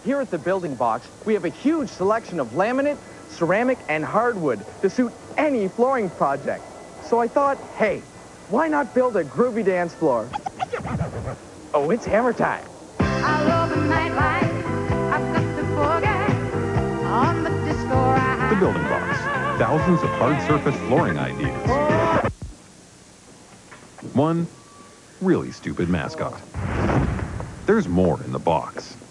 Here at the Building Box, we have a huge selection of laminate, ceramic, and hardwood to suit any flooring project. So I thought, hey, why not build a groovy dance floor? Oh, it's hammer time. I love the nightlife. I've got to forget on the disco ride. The Building Box. Thousands of hard surface flooring ideas. One really stupid mascot. There's more in the box.